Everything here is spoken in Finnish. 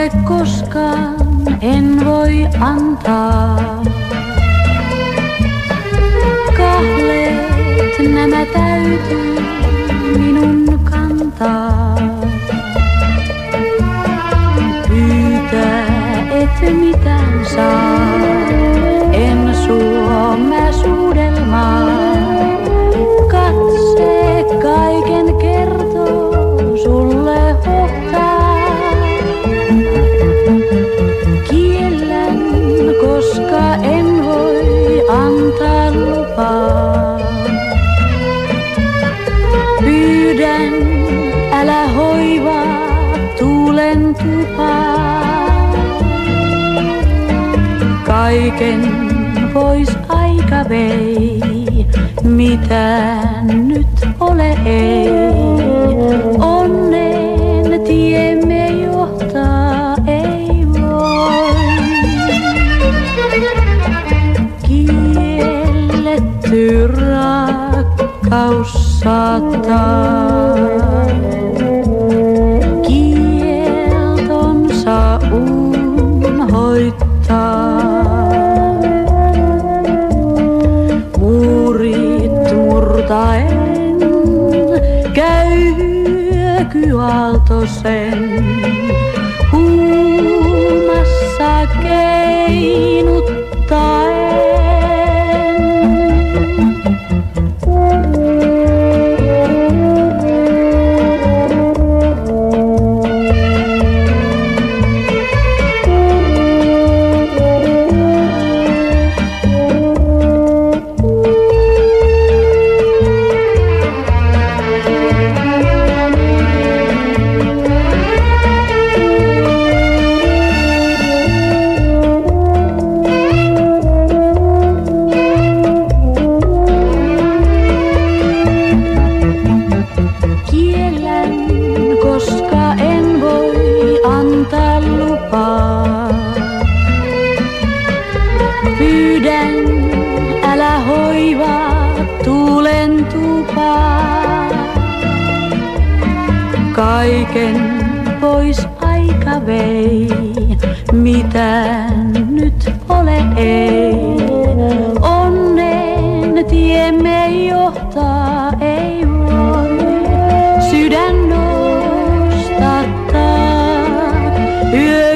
ole koskaan, en voi antaa. Kahleet nämä täytyy minun kantaa. Pyytää et mitään saa, en suo mä suudelmaa. Katse kaiken kertoo, sulle hohtaa. Kiellän, koska en voi antaa lupaa. Pyydän, älä hoivaa tuulen tupaa. Kaiken pois aika vei, mitään nyt ole ei. Onnen tiemme johtaa ei voi. Kielletty rakkaus saattaa kieltonsa unhoittaa. Muurit murtaen käy hyökyaaltosen, huumassa keinuttaen. Koska en voi antaa lupaa. Pyydän, älä hoivaa tuulen tupaa. Kaiken pois aika vei, mitään nyt ole ei. Onnen tiemme johtaa ei voi. Sydän nostattaa yö.